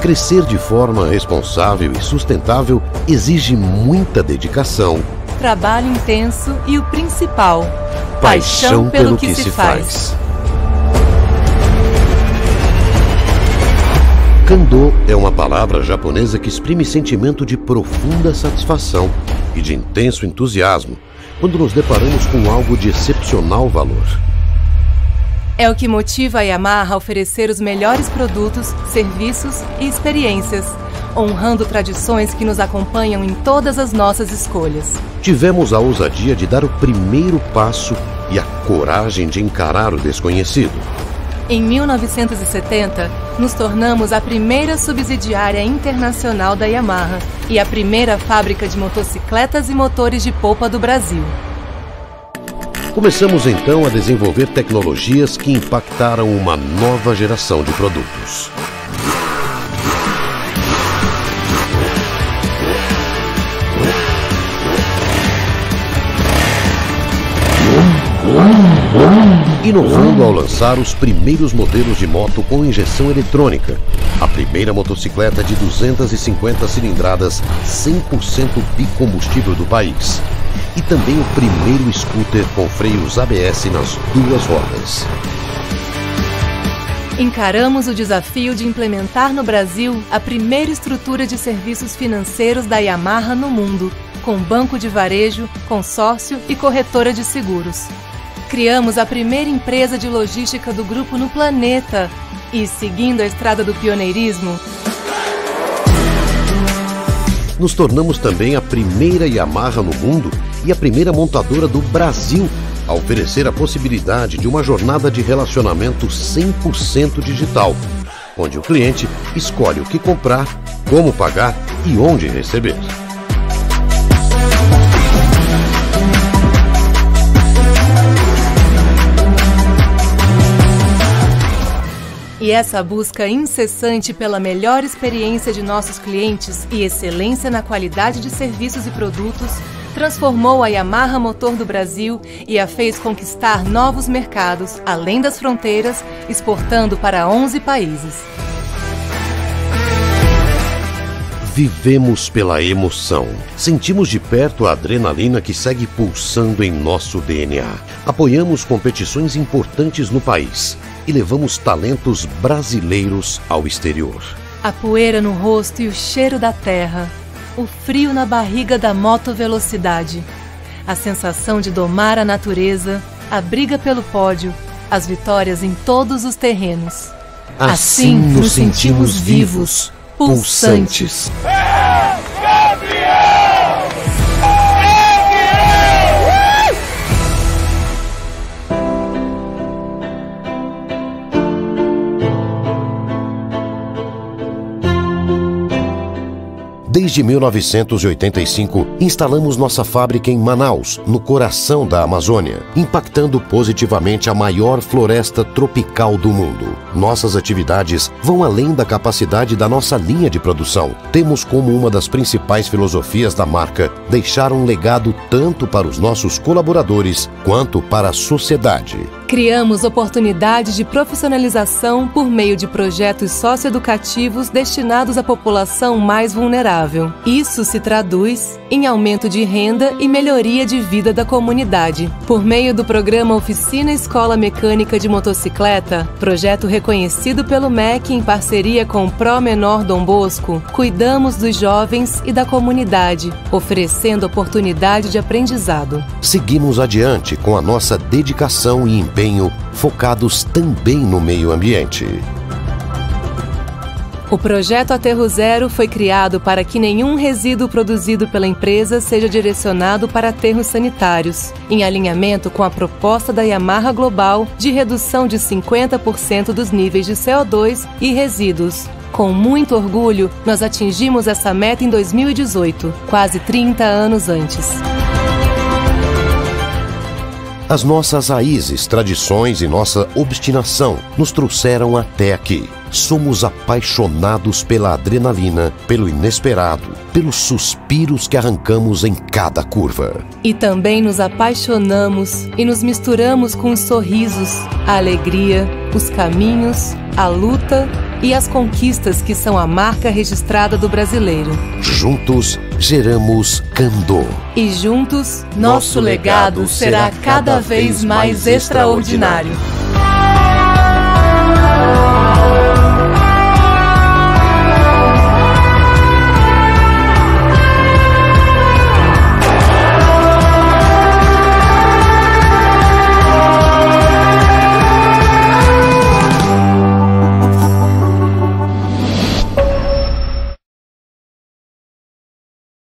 Crescer de forma responsável e sustentável exige muita dedicação, trabalho intenso e o principal, paixão pelo que se faz. Kando é uma palavra japonesa que exprime sentimento de profunda satisfação e de intenso entusiasmo quando nos deparamos com algo de excepcional valor. É o que motiva a Yamaha a oferecer os melhores produtos, serviços e experiências, honrando tradições que nos acompanham em todas as nossas escolhas. Tivemos a ousadia de dar o primeiro passo e a coragem de encarar o desconhecido. Em 1970, nos tornamos a primeira subsidiária internacional da Yamaha e a primeira fábrica de motocicletas e motores de polpa do Brasil. Começamos então a desenvolver tecnologias que impactaram uma nova geração de produtos. Inovando ao lançar os primeiros modelos de moto com injeção eletrônica, a primeira motocicleta de 250 cilindradas 100% bicombustível do país, e também o primeiro scooter com freios ABS nas duas rodas. Encaramos o desafio de implementar no Brasil a primeira estrutura de serviços financeiros da Yamaha no mundo, com banco de varejo, consórcio e corretora de seguros. Criamos a primeira empresa de logística do grupo no planeta e, seguindo a estrada do pioneirismo, nos tornamos também a primeira Yamaha no mundo e a primeira montadora do Brasil a oferecer a possibilidade de uma jornada de relacionamento 100% digital, onde o cliente escolhe o que comprar, como pagar e onde receber. E essa busca incessante pela melhor experiência de nossos clientes e excelência na qualidade de serviços e produtos transformou a Yamaha Motor do Brasil e a fez conquistar novos mercados, além das fronteiras, exportando para 11 países. Vivemos pela emoção. Sentimos de perto a adrenalina que segue pulsando em nosso DNA. Apoiamos competições importantes no país e levamos talentos brasileiros ao exterior. A poeira no rosto e o cheiro da terra. O frio na barriga da motovelocidade. A sensação de domar a natureza, a briga pelo pódio, as vitórias em todos os terrenos. Assim nos sentimos vivos, pulsantes. Desde 1985, instalamos nossa fábrica em Manaus, no coração da Amazônia, impactando positivamente a maior floresta tropical do mundo. Nossas atividades vão além da capacidade da nossa linha de produção. Temos como uma das principais filosofias da marca deixar um legado tanto para os nossos colaboradores quanto para a sociedade. Criamos oportunidades de profissionalização por meio de projetos socioeducativos destinados à população mais vulnerável. Isso se traduz em aumento de renda e melhoria de vida da comunidade. Por meio do programa Oficina Escola Mecânica de Motocicleta, projeto reconhecido pelo MEC em parceria com o Pró-Menor Dom Bosco, cuidamos dos jovens e da comunidade, oferecendo oportunidade de aprendizado. Seguimos adiante com a nossa dedicação e empenho focados também no meio ambiente. O projeto Aterro Zero foi criado para que nenhum resíduo produzido pela empresa seja direcionado para aterros sanitários, em alinhamento com a proposta da Yamaha Global de redução de 50% dos níveis de CO2 e resíduos. Com muito orgulho, nós atingimos essa meta em 2018, quase 30 anos antes. As nossas raízes, tradições e nossa obstinação nos trouxeram até aqui. Somos apaixonados pela adrenalina, pelo inesperado, pelos suspiros que arrancamos em cada curva. E também nos apaixonamos e nos misturamos com os sorrisos, a alegria, os caminhos, a luta e as conquistas que são a marca registrada do brasileiro. Juntos, geramos Candor. E juntos, nosso legado será cada vez mais extraordinário.